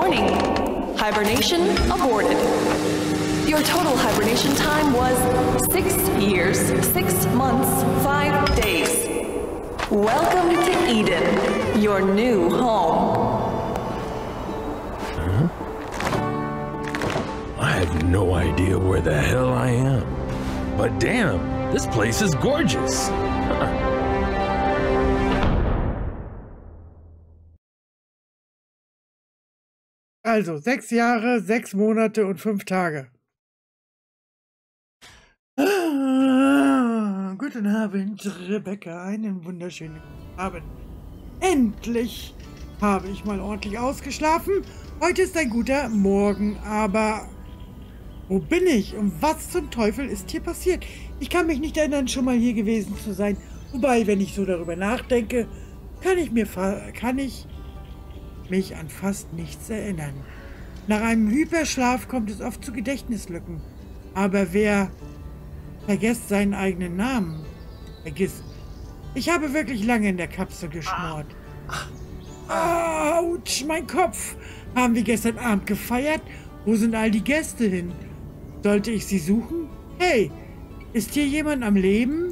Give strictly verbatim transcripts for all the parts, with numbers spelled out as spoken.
Warning! Hibernation aborted. Your total hibernation time was six years, six months, five days. Welcome to Eden, your new home. Huh? I have no idea where the hell I am. But damn, this place is gorgeous. Also, sechs Jahre, sechs Monate und fünf Tage. Ah, guten Abend, Rebecca. Einen wunderschönen Abend. Endlich habe ich mal ordentlich ausgeschlafen. Heute ist ein guter Morgen, aber wo bin ich und was zum Teufel ist hier passiert? Ich kann mich nicht erinnern, schon mal hier gewesen zu sein. Wobei, wenn ich so darüber nachdenke, kann ich, mir kann ich mich an fast nichts erinnern. Nach einem Hyperschlaf kommt es oft zu Gedächtnislücken. Aber wer vergisst seinen eigenen Namen? Vergiss. Ich habe wirklich lange in der Kapsel geschmort. Autsch, mein Kopf. Haben wir gestern Abend gefeiert? Wo sind all die Gäste hin? Sollte ich sie suchen? Hey, ist hier jemand am Leben?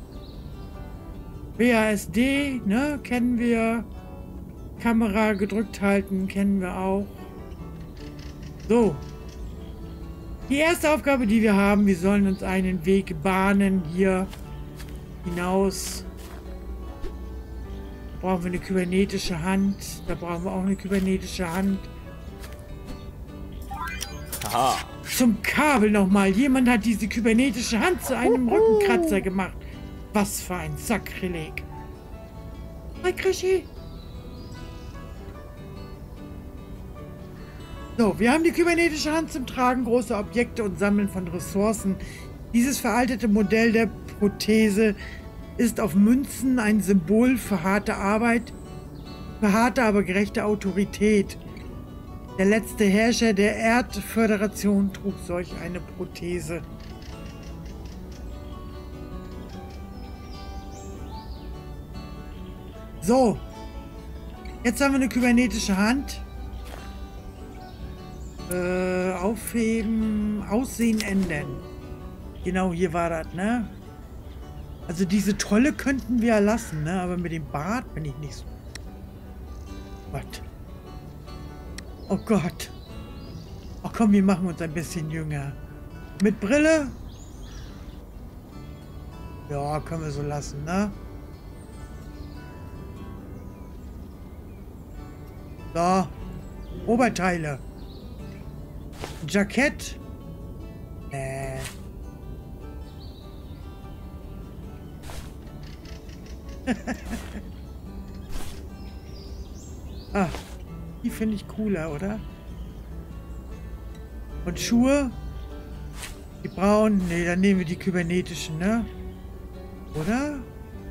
W A S D, ne, kennen wir. Kamera gedrückt halten, kennen wir auch. So. Die erste Aufgabe, die wir haben, wir sollen uns einen Weg bahnen hier hinaus. Da brauchen wir eine kybernetische Hand. Da brauchen wir auch eine kybernetische Hand. Aha. Zum Kabel nochmal. Jemand hat diese kybernetische Hand zu einem Uhu. Rückenkratzer gemacht. Was für ein Sakrileg. Hi, Krischi. So, wir haben die kybernetische Hand zum Tragen großer Objekte und Sammeln von Ressourcen. Dieses veraltete Modell der Prothese ist auf Münzen ein Symbol für harte Arbeit, für harte, aber gerechte Autorität. Der letzte Herrscher der Erdföderation trug solch eine Prothese. So, jetzt haben wir eine kybernetische Hand. Äh, aufheben, Aussehen ändern. Genau, hier war das, ne? Also diese Trolle könnten wir ja lassen, ne? Aber mit dem Bart bin ich nicht so... Gott. Oh Gott. Ach komm, wir machen uns ein bisschen jünger. Mit Brille? Ja, können wir so lassen, ne? So. Oberteile. Jackett. Äh. Ah, die finde ich cooler, oder? Und Schuhe? Die braunen? Ne, dann nehmen wir die kybernetischen, ne? Oder?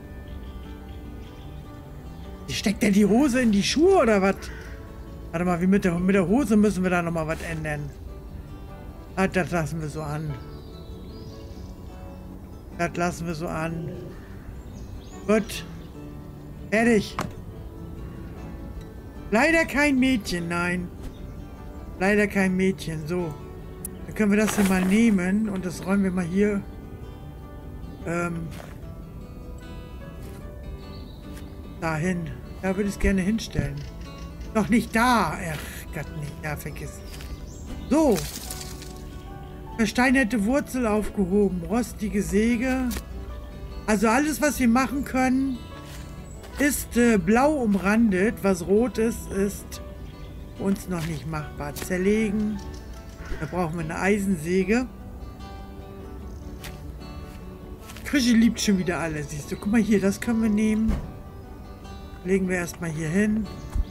Die steckt denn die Hose in die Schuhe, oder was? Warte mal, wie mit der, mit der Hose müssen wir da nochmal was ändern. Ah, das lassen wir so an. Das lassen wir so an. Gut. Fertig. Leider kein Mädchen, nein. Leider kein Mädchen. So. Dann können wir das hier mal nehmen und das räumen wir mal hier. Ähm. Dahin. Da würde ich es gerne hinstellen. Doch nicht da. Ach Gott, nicht da. Vergiss. So. Versteinerte Wurzel aufgehoben. Rostige Säge. Also alles, was wir machen können, ist äh, blau umrandet. Was rot ist, ist für uns noch nicht machbar. Zerlegen. Da brauchen wir eine Eisensäge. Krischi liebt schon wieder alles. Siehst du, guck mal hier, das können wir nehmen. Legen wir erstmal hier hin.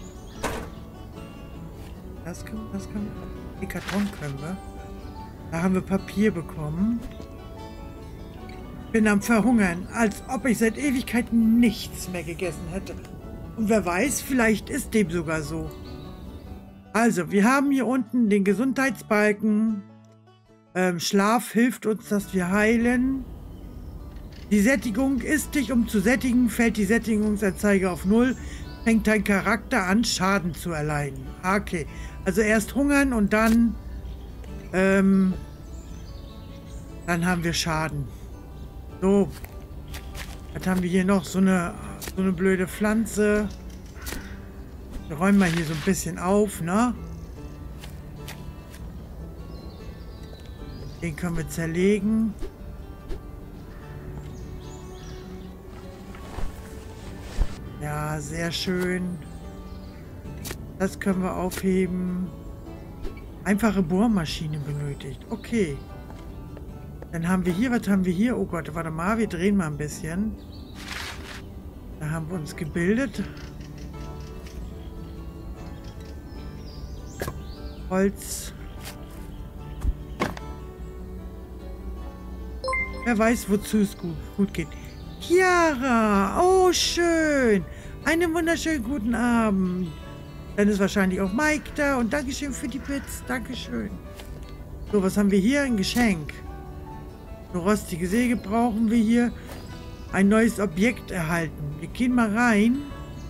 Das können, das können wir. Den Karton können wir. Da haben wir Papier bekommen. Bin am Verhungern, als ob ich seit Ewigkeiten nichts mehr gegessen hätte. Und wer weiß, vielleicht ist dem sogar so. Also, wir haben hier unten den Gesundheitsbalken. Ähm, Schlaf hilft uns, dass wir heilen. Die Sättigung ist dich, um zu sättigen, fällt die Sättigungsanzeige auf null. fängt dein Charakter an, Schaden zu erleiden. Okay, also erst hungern und dann, ähm, dann haben wir Schaden. So, was haben wir hier noch? So eine, so eine blöde Pflanze. Wir räumen mal hier so ein bisschen auf, ne? Den können wir zerlegen. Ja, sehr schön. Das können wir aufheben. Einfache Bohrmaschine benötigt. Okay. Dann haben wir hier, was haben wir hier? Oh Gott, warte mal, wir drehen mal ein bisschen. Da haben wir uns gebildet. Holz. Wer weiß, wozu es gut, gut geht. Chiara! Oh, schön! Einen wunderschönen guten Abend. Dann ist wahrscheinlich auch Mike da. Und Dankeschön für die Bits. Dankeschön. So, was haben wir hier? Ein Geschenk. Eine rostige Säge brauchen wir hier. Ein neues Objekt erhalten. Wir gehen mal rein.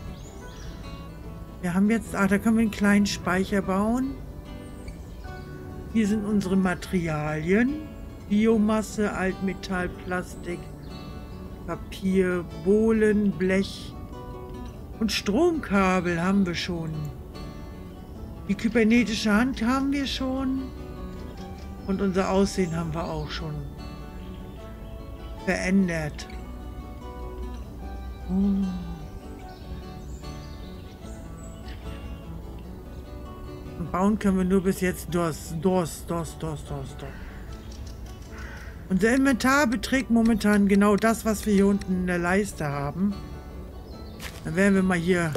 Wir haben jetzt... Ah, da können wir einen kleinen Speicher bauen. Hier sind unsere Materialien. Biomasse, Altmetall, Plastik, Papier, Bohlen, Blech und Stromkabel haben wir schon. Die kybernetische Hand haben wir schon. Und unser Aussehen haben wir auch schon verändert. Oh. Und bauen können wir nur bis jetzt das, das, das, das, das, das. Unser Inventar beträgt momentan genau das, was wir hier unten in der Leiste haben. Dann werden wir mal hier...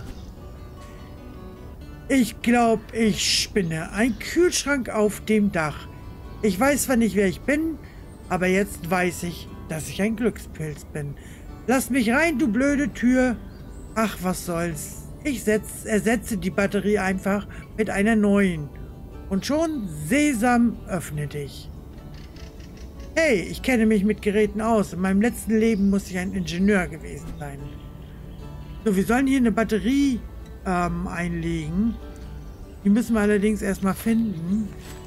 Ich glaube, ich spinne. Ein Kühlschrank auf dem Dach. Ich weiß zwar nicht, wer ich bin, aber jetzt weiß ich, dass ich ein Glückspilz bin. Lass mich rein, du blöde Tür. Ach, was soll's. Ich setz, ersetze die Batterie einfach mit einer neuen. Und schon, Sesam, öffne dich. Hey, ich kenne mich mit Geräten aus. In meinem letzten Leben muss ich ein Ingenieur gewesen sein. So, wir sollen hier eine Batterie ähm, einlegen. Die müssen wir allerdings erstmal finden.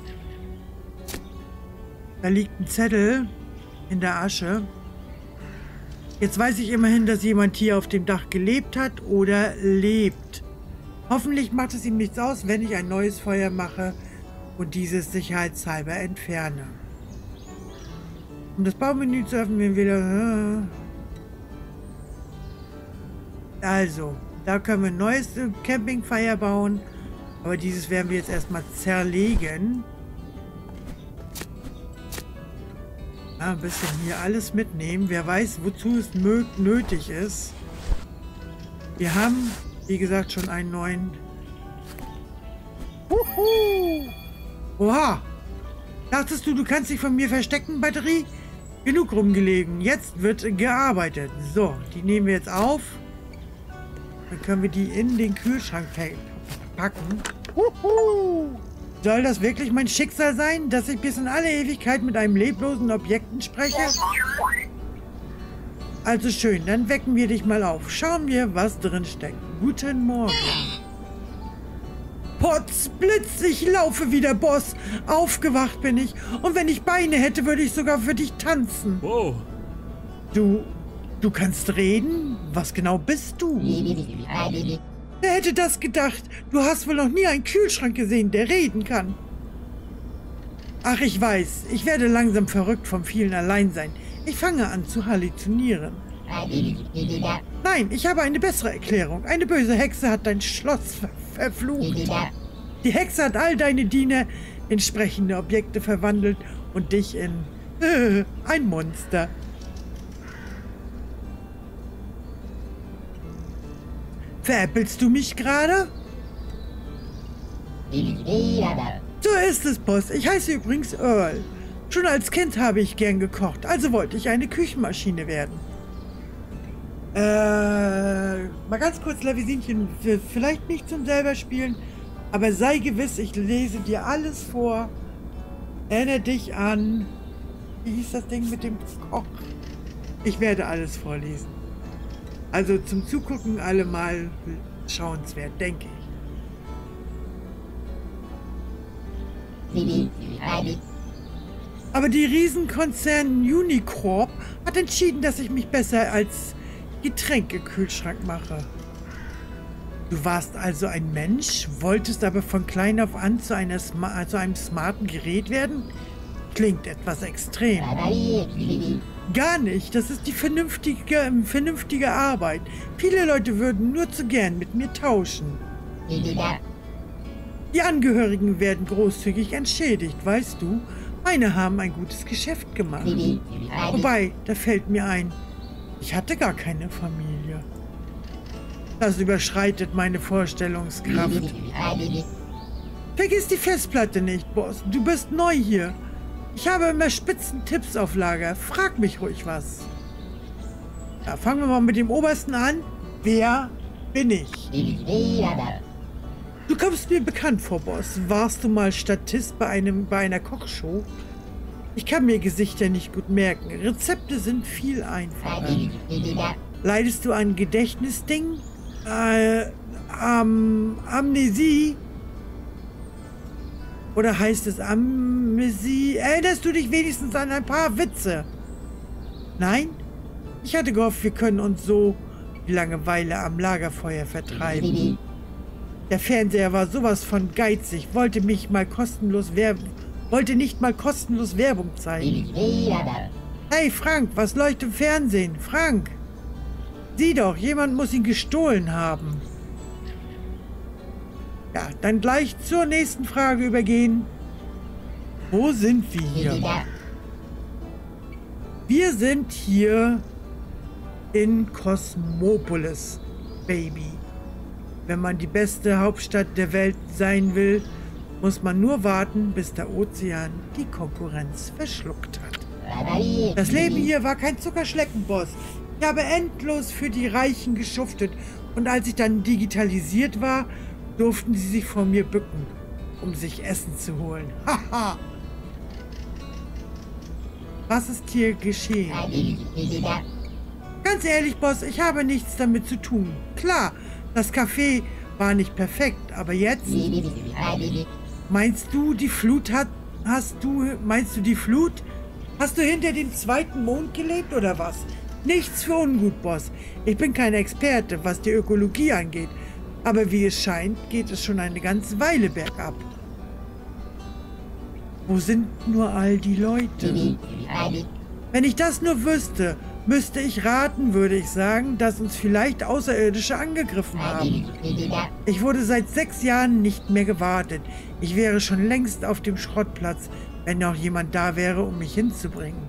Da liegt ein Zettel in der Asche. Jetzt weiß ich immerhin, dass jemand hier auf dem Dach gelebt hat oder lebt. Hoffentlich macht es ihm nichts aus, wenn ich ein neues Feuer mache und dieses sicherheitshalber entferne. Um das Baumenü zu öffnen, wir wieder... Also, da können wir ein neues Campingfeuer bauen. Aber dieses werden wir jetzt erstmal zerlegen. Ja, ein bisschen hier alles mitnehmen. Wer weiß, wozu es nötig ist. Wir haben, wie gesagt, schon einen neuen... Huhu! Oha! Dachtest du, du kannst dich von mir verstecken, Batterie? Genug rumgelegen. Jetzt wird gearbeitet. So, die nehmen wir jetzt auf. Dann können wir die in den Kühlschrank packen. Huhu! Soll das wirklich mein Schicksal sein, dass ich bis in alle Ewigkeit mit einem leblosen Objekten spreche? Also schön, dann wecken wir dich mal auf. Schauen wir, was drin steckt. Guten Morgen. Potzblitz, ich laufe wieder, Boss. Aufgewacht bin ich. Und wenn ich Beine hätte, würde ich sogar für dich tanzen. Wow. Du, du kannst reden? Was genau bist du? Wer hätte das gedacht? Du hast wohl noch nie einen Kühlschrank gesehen, der reden kann. Ach, ich weiß. Ich werde langsam verrückt vom vielen Alleinsein. Ich fange an zu halluzinieren. Nein, ich habe eine bessere Erklärung. Eine böse Hexe hat dein Schloss ver verflucht. Die Hexe hat all deine Diener in sprechende Objekte verwandelt und dich in äh, ein Monster. Veräppelst du mich gerade? So ist es, Boss. Ich heiße übrigens Earl. Schon als Kind habe ich gern gekocht, also wollte ich eine Küchenmaschine werden. Äh, mal ganz kurz, Lavisinchen, vielleicht nicht zum selber spielen, aber sei gewiss, ich lese dir alles vor. Erinnere dich an... Wie hieß das Ding mit dem Koch? Ich werde alles vorlesen. Also zum Zugucken alle mal schauenswert, denke Bibi, ich. Aber die Riesenkonzern Unicorp hat entschieden, dass ich mich besser als Getränkekühlschrank mache. Du warst also ein Mensch, wolltest aber von klein auf an zu, einer Sma zu einem smarten Gerät werden? Klingt etwas extrem. Gar nicht, das ist die vernünftige, vernünftige Arbeit. Viele Leute würden nur zu gern mit mir tauschen. Die Angehörigen werden großzügig entschädigt, weißt du? Meine haben ein gutes Geschäft gemacht. Wobei, da fällt mir ein, ich hatte gar keine Familie. Das überschreitet meine Vorstellungskraft. Vergiss die Festplatte nicht, Boss. Du bist neu hier. Ich habe immer spitzen Tipps auf Lager. Frag mich ruhig was. Ja, fangen wir mal mit dem Obersten an. Wer bin ich? Du kommst mir bekannt vor, Boss. Warst du mal Statist bei, einem, bei einer Kochshow? Ich kann mir Gesichter nicht gut merken. Rezepte sind viel einfacher. Leidest du an Gedächtnisding? Äh, Am Amnesie? Oder heißt es Amnesie? Erinnerst du dich wenigstens an ein paar Witze? Nein? Ich hatte gehofft, wir können uns so die Langeweile am Lagerfeuer vertreiben. Der Fernseher war sowas von geizig, wollte mich mal kostenlos werben, wollte nicht mal kostenlos Werbung zeigen. Hey Frank, was läuft im Fernsehen? Frank! Sieh doch, jemand muss ihn gestohlen haben. Ja, dann gleich zur nächsten Frage übergehen. Wo sind wir hier? Wir sind hier in Kosmopolis, Baby. Wenn man die beste Hauptstadt der Welt sein will, muss man nur warten, bis der Ozean die Konkurrenz verschluckt hat. Das Leben hier war kein Zuckerschlecken, Boss. Ich habe endlos für die Reichen geschuftet und als ich dann digitalisiert war, durften sie sich vor mir bücken, um sich Essen zu holen. Haha! Was ist hier geschehen? Ganz ehrlich, Boss, ich habe nichts damit zu tun. Klar, das Café war nicht perfekt, aber jetzt... Meinst du, die Flut hat... Hast du... Meinst du die Flut? Hast du hinter dem zweiten Mond gelebt oder was? Nichts für ungut, Boss. Ich bin kein Experte, was die Ökologie angeht. Aber wie es scheint, geht es schon eine ganze Weile bergab. Wo sind nur all die Leute? Wenn ich das nur wüsste, müsste ich raten, würde ich sagen, dass uns vielleicht Außerirdische angegriffen haben. Ich wurde seit sechs Jahren nicht mehr gewartet. Ich wäre schon längst auf dem Schrottplatz, wenn noch jemand da wäre, um mich hinzubringen.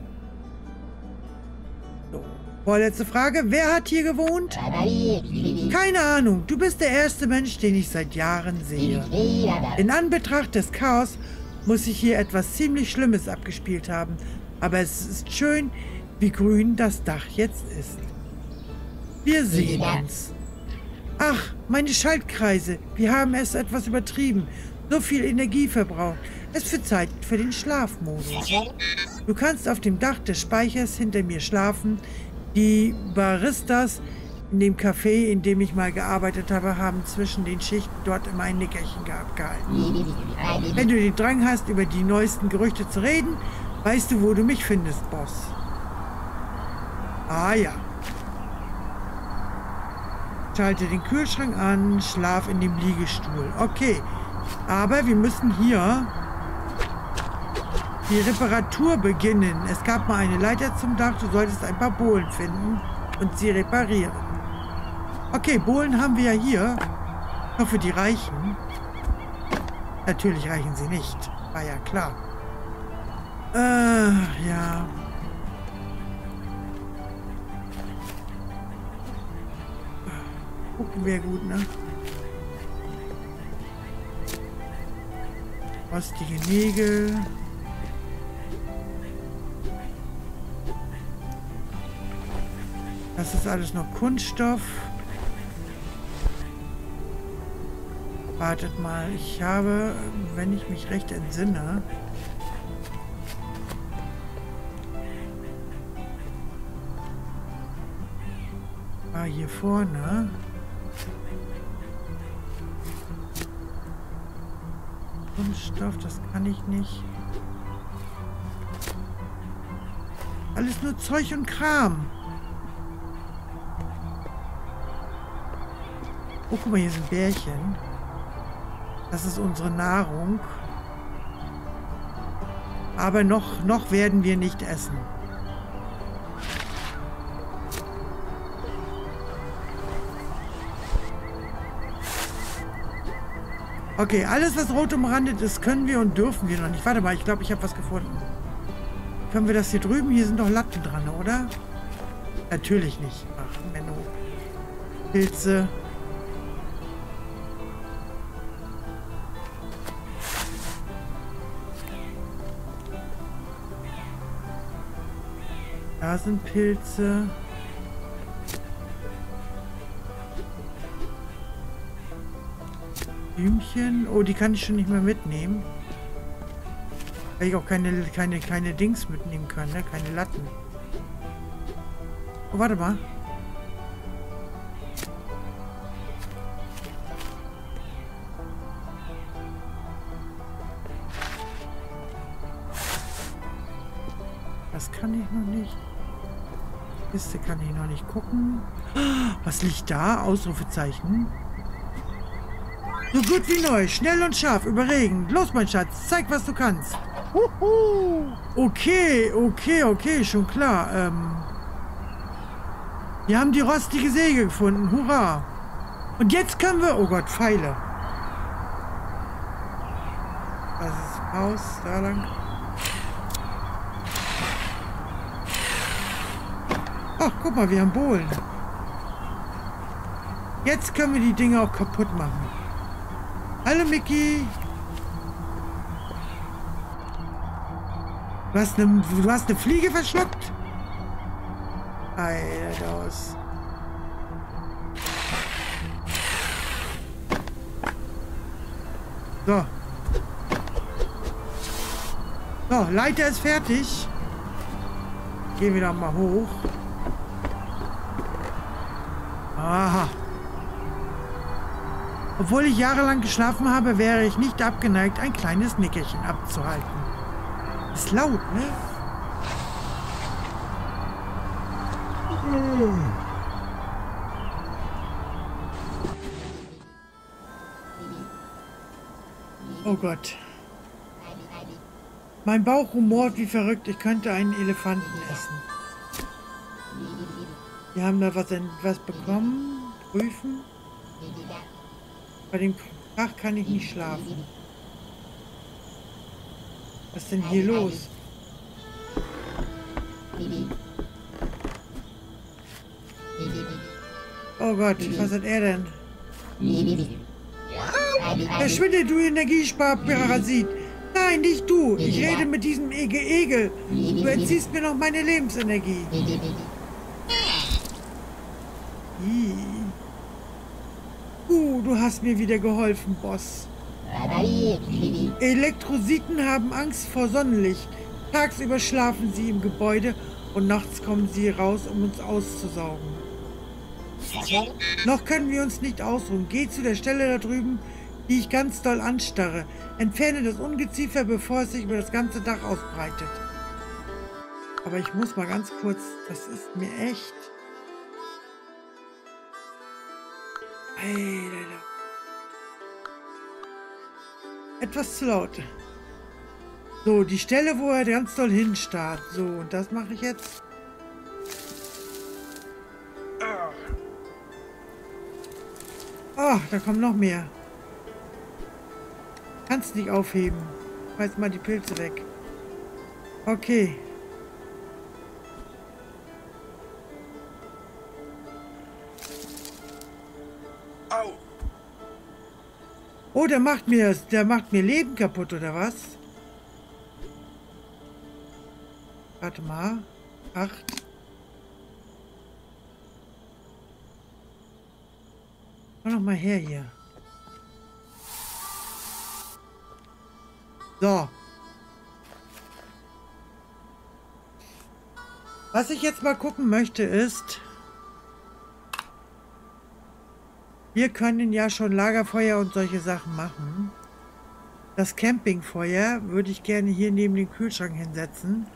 So, vorletzte Frage. Wer hat hier gewohnt? Keine Ahnung. Du bist der erste Mensch, den ich seit Jahren sehe. In Anbetracht des Chaos muss sich hier etwas ziemlich Schlimmes abgespielt haben. Aber es ist schön, wie grün das Dach jetzt ist. Wir sehen uns. Ach, meine Schaltkreise. Wir haben es etwas übertrieben. So viel Energie verbraucht. Es wird Zeit für den Schlafmodus. Du kannst auf dem Dach des Speichers hinter mir schlafen. Die Baristas in dem Café, in dem ich mal gearbeitet habe, haben zwischen den Schichten dort immer ein Nickerchen gehalten. Wenn du den Drang hast, über die neuesten Gerüchte zu reden, weißt du, wo du mich findest, Boss. Ah ja. Schalte den Kühlschrank an, schlaf in dem Liegestuhl. Okay, aber wir müssen hier die Reparatur beginnen. Es gab mal eine Leiter zum Dach, du solltest ein paar Bohlen finden und sie reparieren. Okay, Bohlen haben wir ja hier. Ich hoffe, die reichen. Natürlich reichen sie nicht. War ja klar. Äh, ja. Gucken wir gut, ne? Rostige Nägel. Das ist alles noch Kunststoff. Wartet mal, ich habe, wenn ich mich recht entsinne, war hier vorne Kunststoff, das kann ich nicht. Alles nur Zeug und Kram. Oh, guck mal, hier sind Bärchen. Das ist unsere Nahrung. Aber noch, noch werden wir nicht essen. Okay, alles, was rot umrandet ist, können wir und dürfen wir noch nicht. Warte mal, ich glaube, ich habe was gefunden. Können wir das hier drüben? Hier sind doch Latten dran, oder? Natürlich nicht. Ach, Menno. Pilze. Da sind Pilze. Blümchen. Oh, die kann ich schon nicht mehr mitnehmen. Weil ich auch keine, keine, keine Dings mitnehmen kann, ne? Keine Latten. Oh, warte mal. Das kann ich noch nicht. Liste kann ich noch nicht gucken. Was liegt da? Ausrufezeichen. So gut wie neu, schnell und scharf, überregend. Los, mein Schatz, zeig, was du kannst. Huhu. Okay, okay, okay, schon klar. Ähm, wir haben die rostige Säge gefunden. Hurra. Und jetzt können wir... Oh Gott, Pfeile. Das ist Haus, da lang. Ach, guck mal, wir haben Bohlen. Jetzt können wir die Dinge auch kaputt machen. Hallo, Mickey. Du hast eine, du hast eine Fliege verschluckt? Alter, aus. So. So, Leiter ist fertig. Gehen wir da mal hoch. Aha. Obwohl ich jahrelang geschlafen habe, wäre ich nicht abgeneigt, ein kleines Nickerchen abzuhalten. Ist laut, ne? Oh Gott. Mein Bauch rumort wie verrückt. Ich könnte einen Elefanten essen. Wir haben da was, was bekommen. Prüfen. Bei dem Tag kann ich nicht schlafen. Was ist denn hier los? Oh Gott, was hat er denn? Verschwinde, du Energiesparparasit! Nein, nicht du! Ich rede mit diesem Egel. Egel. Du entziehst mir noch meine Lebensenergie. Uh, du hast mir wieder geholfen, Boss. Elektrositen haben Angst vor Sonnenlicht. Tagsüber schlafen sie im Gebäude und nachts kommen sie raus, um uns auszusaugen. Noch können wir uns nicht ausruhen. Geh zu der Stelle da drüben, die ich ganz doll anstarre. Entferne das Ungeziefer, bevor es sich über das ganze Dach ausbreitet. Aber ich muss mal ganz kurz... Das ist mir echt... Alter. Etwas zu laut. So, die Stelle, wo er ganz doll hinstarrt. So, und das mache ich jetzt. Oh, da kommen noch mehr. Kannst nicht aufheben. Schmeiß mal die Pilze weg. Okay. Oh, der macht mir, der macht mir Leben kaputt, oder was? Warte mal. Acht. Komm noch mal her hier. So. Was ich jetzt mal gucken möchte ist... Wir können ja schon Lagerfeuer und solche Sachen machen. Das Campingfeuer würde ich gerne hier neben den Kühlschrank hinsetzen.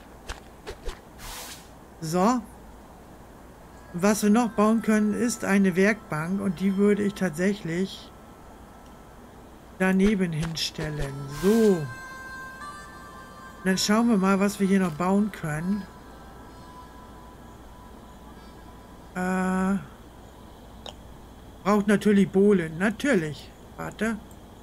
So. Was wir noch bauen können, ist eine Werkbank. Und die würde ich tatsächlich daneben hinstellen. So. Und dann schauen wir mal, was wir hier noch bauen können. Äh, braucht natürlich Bohlen. Natürlich. Warte.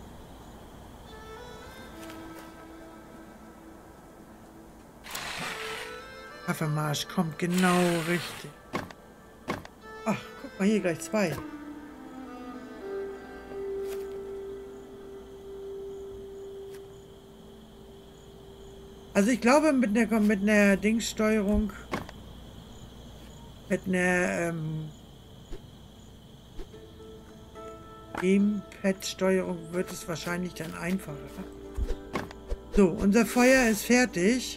Kaffeemarsch kommt genau richtig. Ach, guck mal hier, gleich zwei. Also ich glaube mit einer mit einer Dingssteuerung, mit einer ähm, Gamepad-Steuerung wird es wahrscheinlich dann einfacher. So, unser Feuer ist fertig.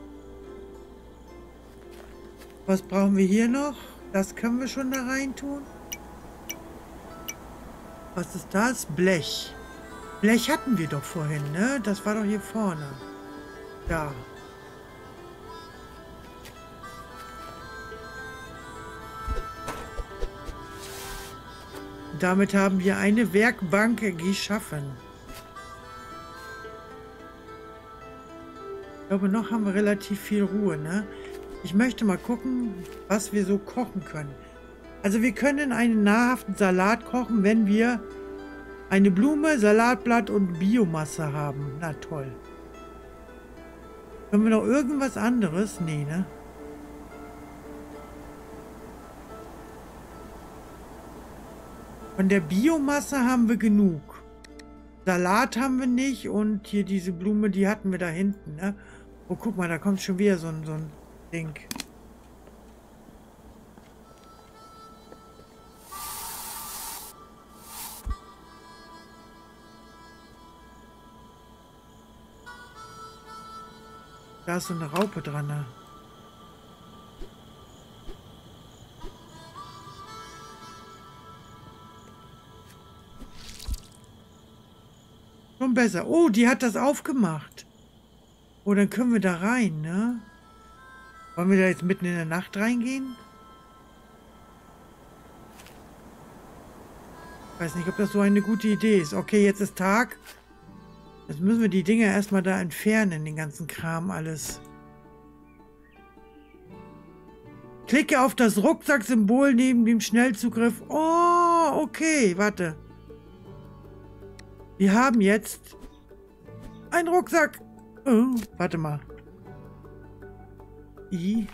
Was brauchen wir hier noch? Das können wir schon da rein tun. Was ist das? Blech. Blech hatten wir doch vorhin, ne? Das war doch hier vorne. Da. Damit haben wir eine Werkbank geschaffen. Ich glaube, noch haben wir relativ viel Ruhe, ne? Ich möchte mal gucken, was wir so kochen können. Also wir können einen nahrhaften Salat kochen, wenn wir eine Blume, Salatblatt und Biomasse haben. Na toll. Können wir noch irgendwas anderes? Nee, ne? Von der Biomasse haben wir genug. Salat haben wir nicht und hier diese Blume, die hatten wir da hinten, ne? Oh, guck mal, da kommt schon wieder so ein, so ein Ding. Da ist so eine Raupe dran, ne? Schon besser. Oh, die hat das aufgemacht. Oh, dann können wir da rein, ne? Wollen wir da jetzt mitten in der Nacht reingehen? Ich weiß nicht, ob das so eine gute Idee ist. Okay, jetzt ist Tag. Jetzt müssen wir die Dinger erstmal da entfernen, den ganzen Kram alles. Klicke auf das Rucksacksymbol neben dem Schnellzugriff. Oh, okay, warte. Wir haben jetzt einen Rucksack. Oh, warte mal. I.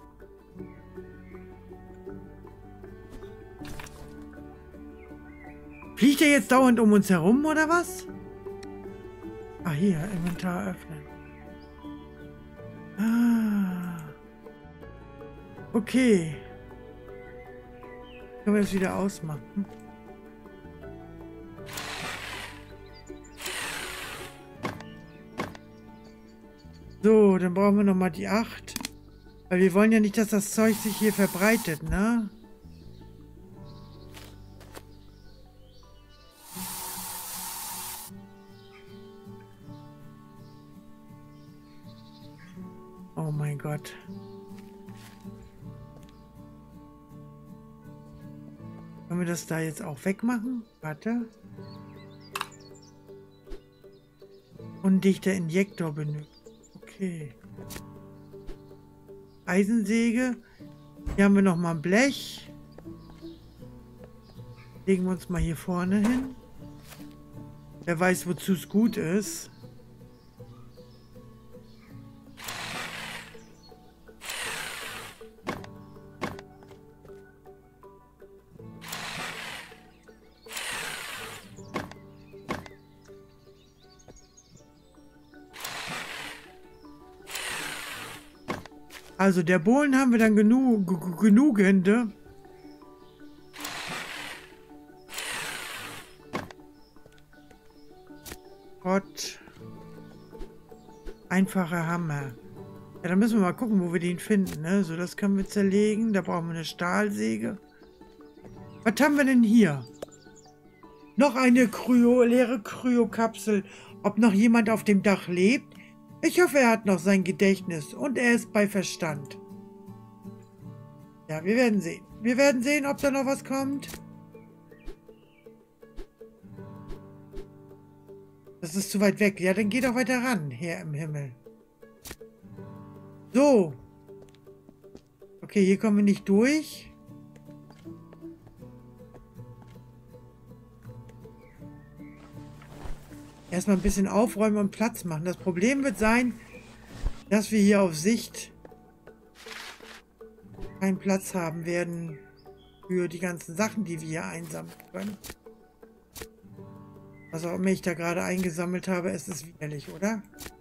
Fliegt er jetzt dauernd um uns herum, oder was? Ah, hier, Inventar öffnen. Ah. Okay. Können wir das wieder ausmachen? So, dann brauchen wir nochmal die acht. Weil wir wollen ja nicht, dass das Zeug sich hier verbreitet, ne? Oh mein Gott. Können wir das da jetzt auch wegmachen? Warte. Undichter Injektor benötigt. Okay. Eisensäge. Hier haben wir noch mal ein Blech. Legen wir uns mal hier vorne hin. Wer weiß, wozu es gut ist. Also der Bohlen haben wir dann genug, genugende. Gott. Einfacher Hammer. Ja, dann müssen wir mal gucken, wo wir den finden. Ne? So, das können wir zerlegen. Da brauchen wir eine Stahlsäge. Was haben wir denn hier? Noch eine Kryo, leere Kryokapsel. ob noch jemand auf dem Dach lebt. Ich hoffe, er hat noch sein Gedächtnis und er ist bei Verstand. Ja, wir werden sehen. Wir werden sehen, ob da noch was kommt. Das ist zu weit weg. Ja, dann geh doch weiter ran, Herr im Himmel. So. Okay, hier kommen wir nicht durch. Erstmal ein bisschen aufräumen und Platz machen. Das Problem wird sein, dass wir hier auf Sicht keinen Platz haben werden für die ganzen Sachen, die wir hier einsammeln können. Was auch immer ich da gerade eingesammelt habe, es ist widerlich, oder?